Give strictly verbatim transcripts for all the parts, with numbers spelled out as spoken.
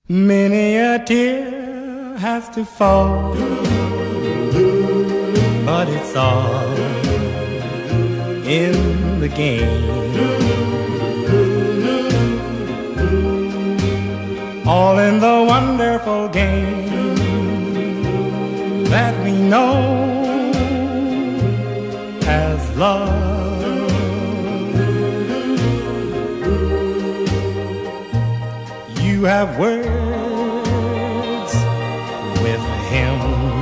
Many a tear has to fall, but it's all in the game. All in the wonderful game that we know as love. You have words with him,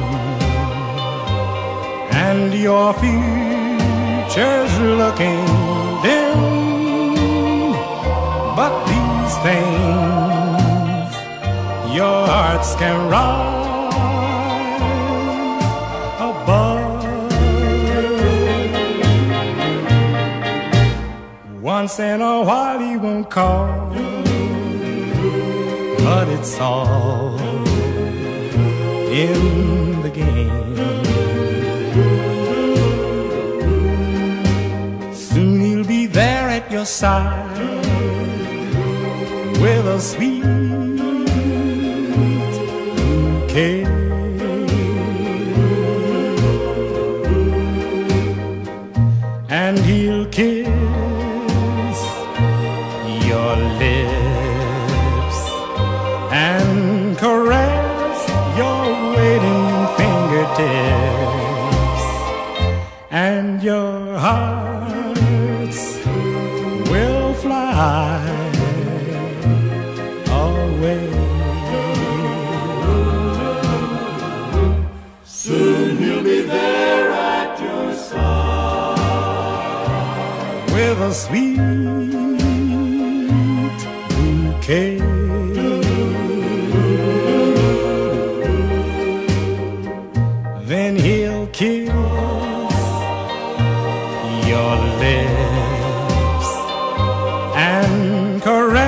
and your future's looking dim. But these things your hearts can rise above. Once in a while he won't call, but it's all in the game. Soon he'll be there at your side with a sweet bouquet. And he'll kiss your lips and caress your waiting fingertips, and your hearts will fly away. Soon he'll be there at your side with a sweet bouquet. Then he'll kiss your lips and caress